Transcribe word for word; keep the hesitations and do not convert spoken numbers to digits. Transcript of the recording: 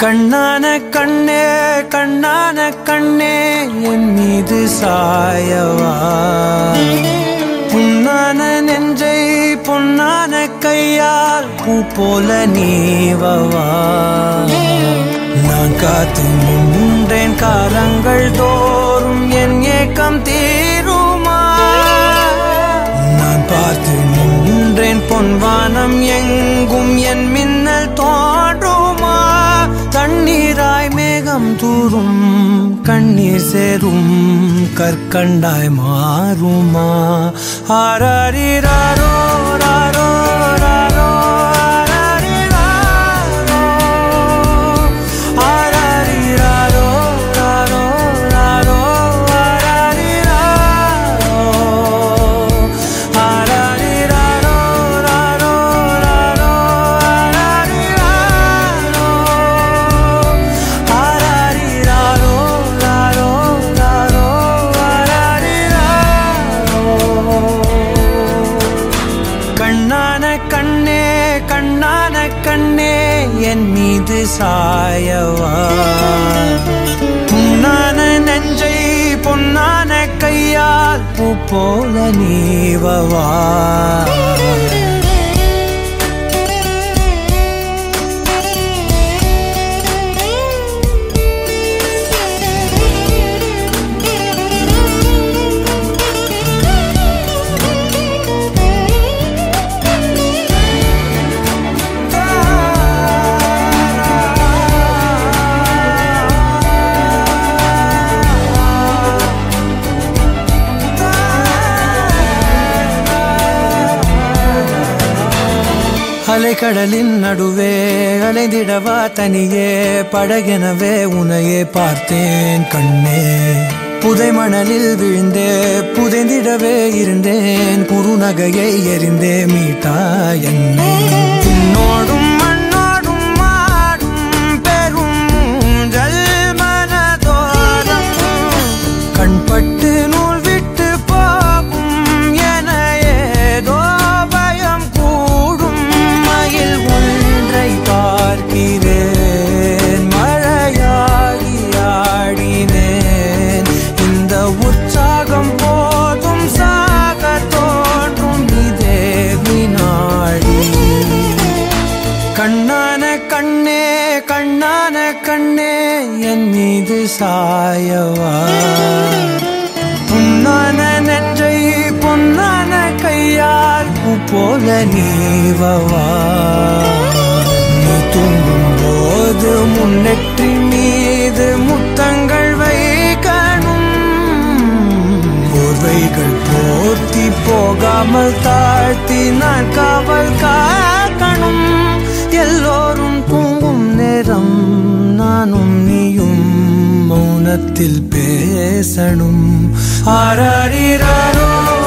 கண்ணான கண்ணே கண்ணான கண்ணே என் மீது சாயவா புண்ணான நெஞ்சை பொன்னான கையால் பூ போல நீவவா நான் காத்து நின்றேன் காலங்கள் தோறும் என் ஏக்கம் தீருமா நான் பார்த்து நின்றேன் பொன்வானம் எங்கும் என் மின்னல் தோன்றுமா தண்ணீராய் மேகம் தூரும் கண்ணீர் சேரும் கற்கண்டாய் மாறுமா ஆராரிராரோ ராரோ ராரோ ஆராரிராரோ ராரோ ராரோ ஆராரிராரோ ராரோ ராரோ ஆராரிராரோ ராரோ ராரோ கண்ணான கண்ணே கண்ணான கண்ணே என் மீது சாயவா புண்ணான நெஞ்சை பொன்னான கையால் பூ போல நீவவா அலைக்கடலின் நடுவே அலைந்திடவா தனியே படகெனவே உனையே பார்த்தேன் கண்ணே புதை மணலில் விழுந்தே புதைந்திடவே இருந்தேன் குறுநகையை எறிந்தே மீட்டா என்னை உன்னோடும் மண்ணோடும் மாடும் பெரும் ஊஞ்சல் மனதோரம் கண்பட்டு நூல் விட்டு போகும் என ஏதோ பயம் கூடும் மயில் ஒன்றை பார்க்கிறேன் மழையாகி ஆடினேன் இந்த உற்சாகம் போதும் சாக தோன்றும் இதே வினாடி கண்ணான கண்ணே கண்ணான கண்ணே என் மீது சாயவா புண்ணான நெஞ்சை பொன்னான கையால் பூ போல நீவவா நீ தூங்கும் போது முன்னெற்றி மீது முத்தங்கள் வைக்கணும் போர்வைகள் போர்த்தி போகாமல் தாழ்த்தி நான் காவல் காக்கணும் எல்லோரும் தூங்கும் நேரம் நானும் நீயும் மௌனத்தில் பேசணும் ஆராரிராரோ